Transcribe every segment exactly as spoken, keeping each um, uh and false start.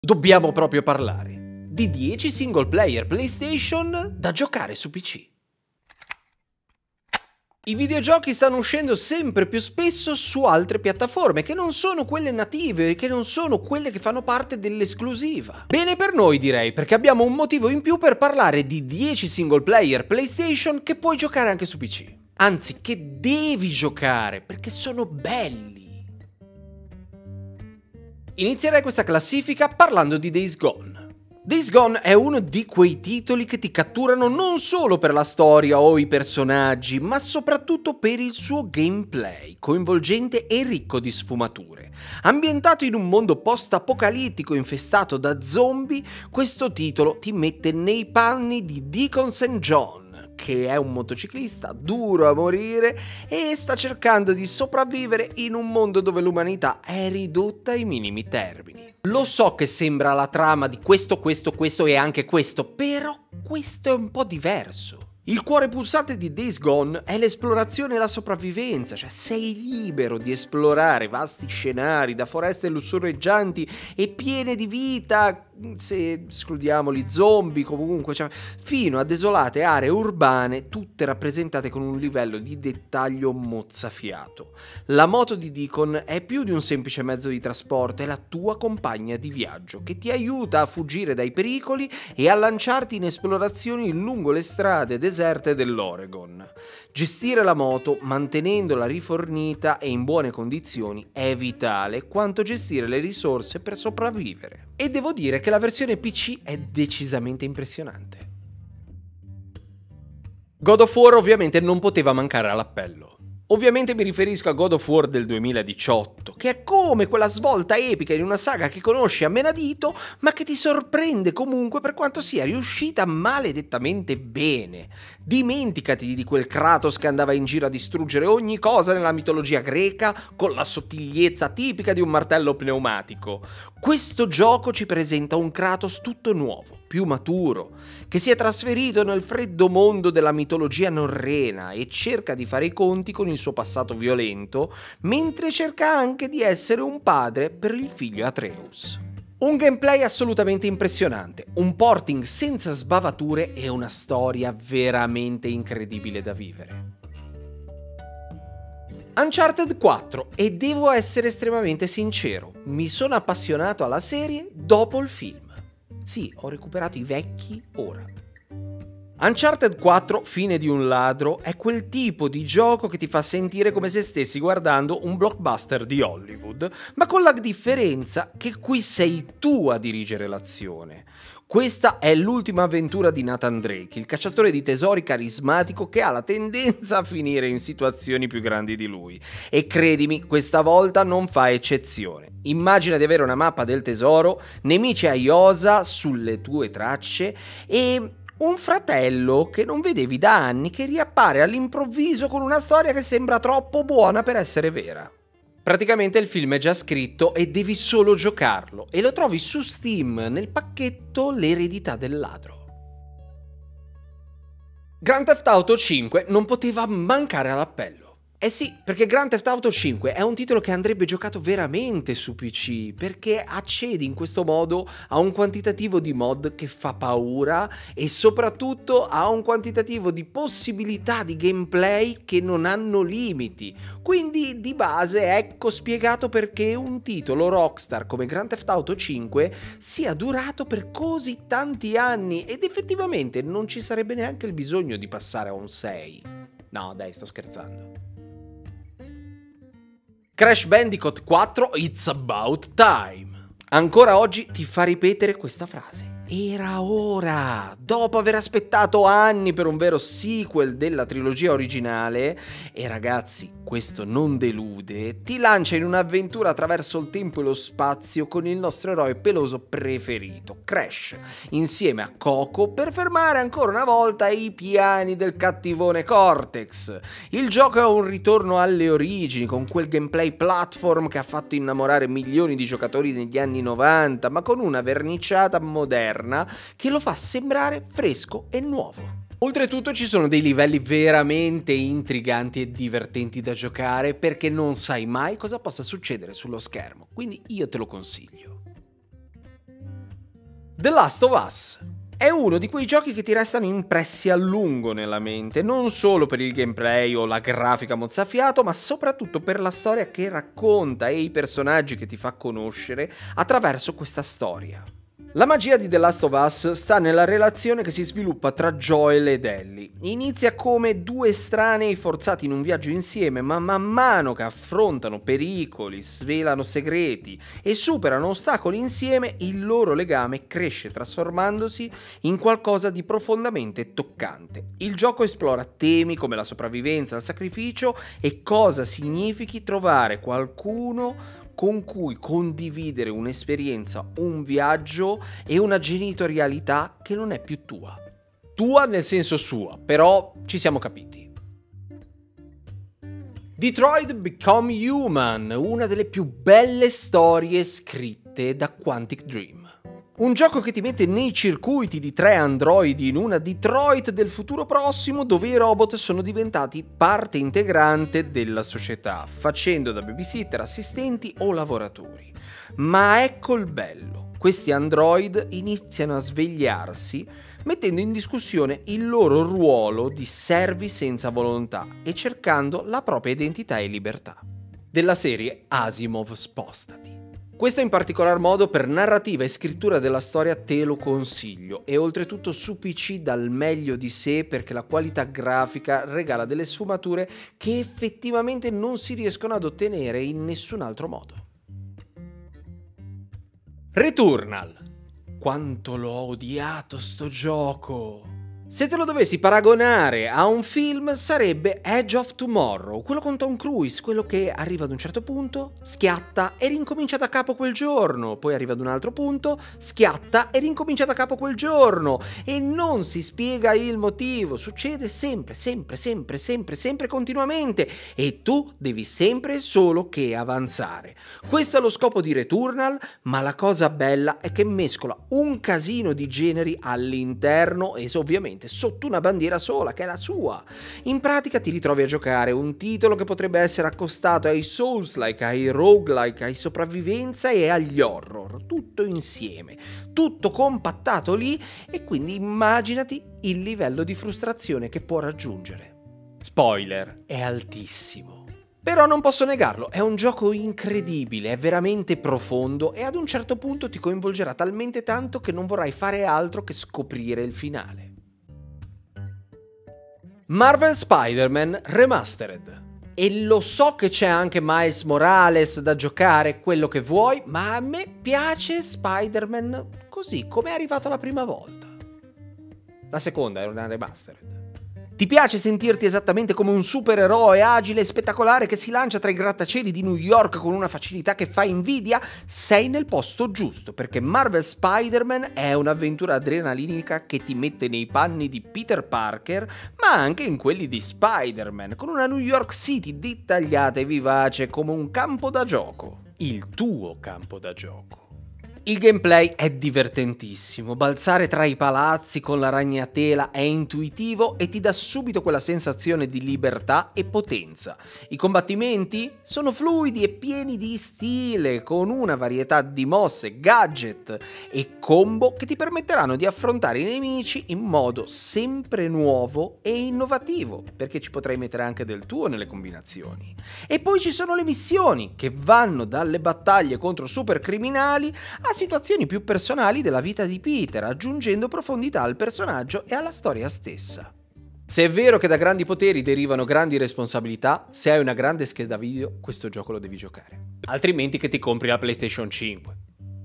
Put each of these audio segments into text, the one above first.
Dobbiamo proprio parlare di dieci single player PlayStation da giocare su P C. I videogiochi stanno uscendo sempre più spesso su altre piattaforme che non sono quelle native, che non sono quelle che fanno parte dell'esclusiva. Bene per noi, direi, perché abbiamo un motivo in più per parlare di dieci single player PlayStation che puoi giocare anche su P C. Anzi, che devi giocare, perché sono belli. Inizierei questa classifica parlando di Days Gone. Days Gone è uno di quei titoli che ti catturano non solo per la storia o i personaggi, ma soprattutto per il suo gameplay, coinvolgente e ricco di sfumature. Ambientato in un mondo post-apocalittico infestato da zombie, questo titolo ti mette nei panni di Deacon Saint John, che è un motociclista duro a morire e sta cercando di sopravvivere in un mondo dove l'umanità è ridotta ai minimi termini. Lo so che sembra la trama di questo, questo, questo e anche questo, però questo è un po' diverso. Il cuore pulsante di Days Gone è l'esplorazione e la sopravvivenza, cioè sei libero di esplorare vasti scenari da foreste lussureggianti e piene di vita, se escludiamo gli zombie comunque, cioè, fino a desolate aree urbane, tutte rappresentate con un livello di dettaglio mozzafiato. La moto di Deacon è più di un semplice mezzo di trasporto, è la tua compagna di viaggio che ti aiuta a fuggire dai pericoli e a lanciarti in esplorazioni lungo le strade deserte dell'Oregon. Gestire la moto, mantenendola rifornita e in buone condizioni, è vitale quanto gestire le risorse per sopravvivere. E devo dire che la versione P C è decisamente impressionante. God of War ovviamente non poteva mancare all'appello. Ovviamente mi riferisco a God of War del duemiladiciotto, che è come quella svolta epica in una saga che conosci a menadito, ma che ti sorprende comunque per quanto sia riuscita maledettamente bene. Dimenticati di quel Kratos che andava in giro a distruggere ogni cosa nella mitologia greca con la sottigliezza tipica di un martello pneumatico. Questo gioco ci presenta un Kratos tutto nuovo, più maturo, che si è trasferito nel freddo mondo della mitologia norrena e cerca di fare i conti con il suo passato violento, mentre cerca anche di essere un padre per il figlio Atreus. Un gameplay assolutamente impressionante, un porting senza sbavature e una storia veramente incredibile da vivere. Uncharted quattro, e devo essere estremamente sincero, mi sono appassionato alla serie dopo il film. Sì, ho recuperato i vecchi ora. Uncharted quattro, Fine di un ladro, è quel tipo di gioco che ti fa sentire come se stessi guardando un blockbuster di Hollywood, ma con la differenza che qui sei tu a dirigere l'azione. Questa è l'ultima avventura di Nathan Drake, il cacciatore di tesori carismatico che ha la tendenza a finire in situazioni più grandi di lui. E credimi, questa volta non fa eccezione. Immagina di avere una mappa del tesoro, nemici a iosa sulle tue tracce e un fratello che non vedevi da anni che riappare all'improvviso con una storia che sembra troppo buona per essere vera. Praticamente il film è già scritto e devi solo giocarlo, e lo trovi su Steam nel pacchetto L'eredità del ladro. Grand Theft Auto cinque non poteva mancare all'appello. Eh sì, perché Grand Theft Auto cinque è un titolo che andrebbe giocato veramente su P C, perché accedi in questo modo a un quantitativo di mod che fa paura e soprattutto a un quantitativo di possibilità di gameplay che non hanno limiti. Quindi di base ecco spiegato perché un titolo Rockstar come Grand Theft Auto cinque sia durato per così tanti anni ed effettivamente non ci sarebbe neanche il bisogno di passare a un sei. No, dai, sto scherzando. Crash Bandicoot quattro, It's About Time. Ancora oggi ti fa ripetere questa frase. Era ora! Dopo aver aspettato anni per un vero sequel della trilogia originale, e ragazzi, questo non delude, ti lancia in un'avventura attraverso il tempo e lo spazio con il nostro eroe peloso preferito, Crash, insieme a Coco per fermare ancora una volta i piani del cattivone Cortex. Il gioco è un ritorno alle origini, con quel gameplay platform che ha fatto innamorare milioni di giocatori negli anni novanta, ma con una verniciata moderna che lo fa sembrare fresco e nuovo. Oltretutto ci sono dei livelli veramente intriganti e divertenti da giocare perché non sai mai cosa possa succedere sullo schermo, quindi io te lo consiglio. The Last of Us è uno di quei giochi che ti restano impressi a lungo nella mente, non solo per il gameplay o la grafica mozzafiato, ma soprattutto per la storia che racconta e i personaggi che ti fa conoscere attraverso questa storia. La magia di The Last of Us sta nella relazione che si sviluppa tra Joel ed Ellie. Inizia come due estranei forzati in un viaggio insieme, ma man mano che affrontano pericoli, svelano segreti e superano ostacoli insieme, il loro legame cresce trasformandosi in qualcosa di profondamente toccante. Il gioco esplora temi come la sopravvivenza, il sacrificio e cosa significhi trovare qualcuno con cui condividere un'esperienza, un viaggio e una genitorialità che non è più tua. Tua nel senso sua, però ci siamo capiti. Detroit Become Human, una delle più belle storie scritte da Quantic Dream. Un gioco che ti mette nei circuiti di tre androidi in una Detroit del futuro prossimo dove i robot sono diventati parte integrante della società, facendo da babysitter, assistenti o lavoratori. Ma ecco il bello, questi android iniziano a svegliarsi mettendo in discussione il loro ruolo di servi senza volontà e cercando la propria identità e libertà. Della serie Asimov Spostati. Questo in particolar modo per narrativa e scrittura della storia te lo consiglio e oltretutto su P C dal meglio di sé perché la qualità grafica regala delle sfumature che effettivamente non si riescono ad ottenere in nessun altro modo. Returnal. Quanto l'ho odiato sto gioco! Se te lo dovessi paragonare a un film sarebbe Edge of Tomorrow, quello con Tom Cruise, quello che arriva ad un certo punto, schiatta e rincomincia da capo quel giorno, poi arriva ad un altro punto, schiatta e rincomincia da capo quel giorno e non si spiega il motivo, succede sempre, sempre, sempre, sempre, sempre continuamente e tu devi sempre solo che avanzare. Questo è lo scopo di Returnal, ma la cosa bella è che mescola un casino di generi all'interno e ovviamente sotto una bandiera sola, che è la sua. In pratica ti ritrovi a giocare un titolo che potrebbe essere accostato ai Souls-like, ai roguelike, ai sopravvivenza e agli horror, tutto insieme, tutto compattato lì e quindi immaginati il livello di frustrazione che può raggiungere. Spoiler, è altissimo. Però non posso negarlo, è un gioco incredibile, è veramente profondo e ad un certo punto ti coinvolgerà talmente tanto che non vorrai fare altro che scoprire il finale. Marvel Spider-Man Remastered. E lo so che c'è anche Miles Morales da giocare, quello che vuoi, ma a me piace Spider-Man così come è arrivato la prima volta. La seconda era una remastered. Ti piace sentirti esattamente come un supereroe agile e spettacolare che si lancia tra i grattacieli di New York con una facilità che fa invidia? Sei nel posto giusto, perché Marvel Spider-Man è un'avventura adrenalinica che ti mette nei panni di Peter Parker, ma anche in quelli di Spider-Man, con una New York City dettagliata e vivace come un campo da gioco. Il tuo campo da gioco. Il gameplay è divertentissimo, balzare tra i palazzi con la ragnatela è intuitivo e ti dà subito quella sensazione di libertà e potenza. I combattimenti sono fluidi e pieni di stile, con una varietà di mosse, gadget e combo che ti permetteranno di affrontare i nemici in modo sempre nuovo e innovativo, perché ci potrai mettere anche del tuo nelle combinazioni. E poi ci sono le missioni, che vanno dalle battaglie contro supercriminali a situazioni più personali della vita di Peter, aggiungendo profondità al personaggio e alla storia stessa. Se è vero che da grandi poteri derivano grandi responsabilità, se hai una grande scheda video, questo gioco lo devi giocare. Altrimenti che ti compri la PlayStation cinque.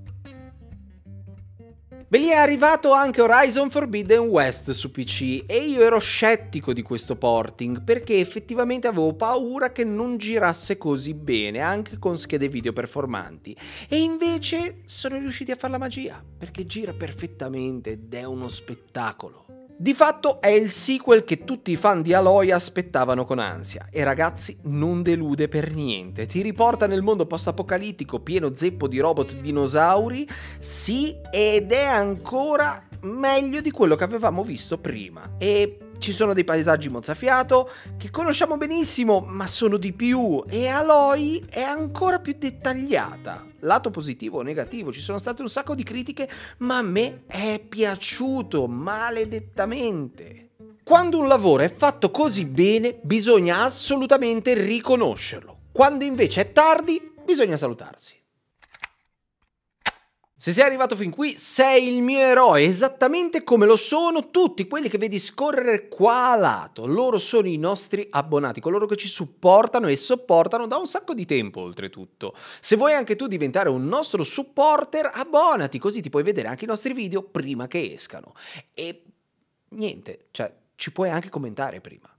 Beh, lì è arrivato anche Horizon Forbidden West su P C e io ero scettico di questo porting perché effettivamente avevo paura che non girasse così bene anche con schede video performanti e invece sono riusciti a fare la magia perché gira perfettamente ed è uno spettacolo. Di fatto è il sequel che tutti i fan di Aloy aspettavano con ansia e ragazzi non delude per niente, ti riporta nel mondo post-apocalittico pieno zeppo di robot dinosauri, sì, ed è ancora meglio di quello che avevamo visto prima e Ci sono dei paesaggi mozzafiato che conosciamo benissimo, ma sono di più, e Aloy è ancora più dettagliata. Lato positivo o negativo, ci sono state un sacco di critiche, ma a me è piaciuto maledettamente. Quando un lavoro è fatto così bene, bisogna assolutamente riconoscerlo. Quando invece è tardi, bisogna salutarsi. Se sei arrivato fin qui, sei il mio eroe, esattamente come lo sono tutti quelli che vedi scorrere qua a lato. Loro sono i nostri abbonati, coloro che ci supportano e sopportano da un sacco di tempo, oltretutto. Se vuoi anche tu diventare un nostro supporter, abbonati, così ti puoi vedere anche i nostri video prima che escano. E niente, cioè, ci puoi anche commentare prima.